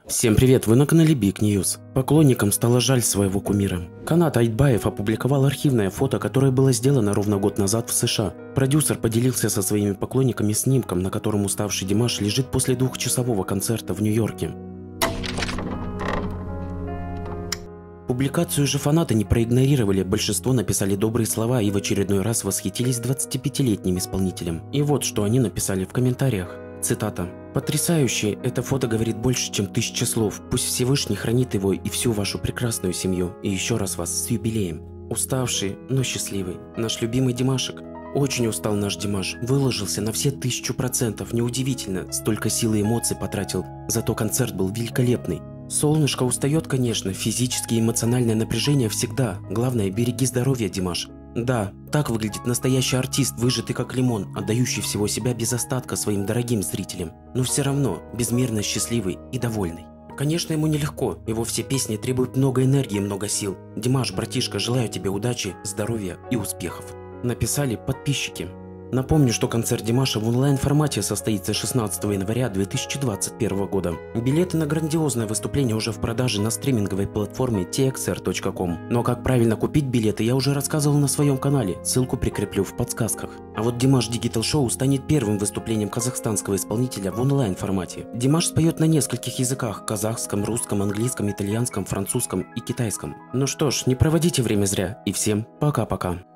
Всем привет, вы на канале Big News. Поклонникам стало жаль своего кумира. Канат Айтбаев опубликовал архивное фото, которое было сделано ровно год назад в США. Продюсер поделился со своими поклонниками снимком, на котором уставший Димаш лежит после двухчасового концерта в Нью-Йорке. Публикацию же фанаты не проигнорировали, большинство написали добрые слова и в очередной раз восхитились 25-летним исполнителем. И вот что они написали в комментариях. Цитата. «Потрясающе, это фото говорит больше, чем 1000 слов. Пусть Всевышний хранит его и всю вашу прекрасную семью. И еще раз вас с юбилеем. Уставший, но счастливый. Наш любимый Димашек. Очень устал наш Димаш. Выложился на все 1000%. Неудивительно, столько сил и эмоций потратил. Зато концерт был великолепный. Солнышко устает, конечно, физически и эмоциональное напряжение всегда. Главное, береги здоровье, Димаш». Да, так выглядит настоящий артист, выжатый как лимон, отдающий всего себя без остатка своим дорогим зрителям, но все равно безмерно счастливый и довольный. Конечно, ему нелегко, его все песни требуют много энергии, много сил. Димаш, братишка, желаю тебе удачи, здоровья и успехов. Написали подписчики. Напомню, что концерт Димаша в онлайн-формате состоится 16 января 2021 года. Билеты на грандиозное выступление уже в продаже на стриминговой платформе txr.com. Но как правильно купить билеты, я уже рассказывал на своем канале, ссылку прикреплю в подсказках. А вот Димаш Digital Show станет первым выступлением казахстанского исполнителя в онлайн-формате. Димаш споет на нескольких языках – казахском, русском, английском, итальянском, французском и китайском. Ну что ж, не проводите время зря, и всем пока-пока.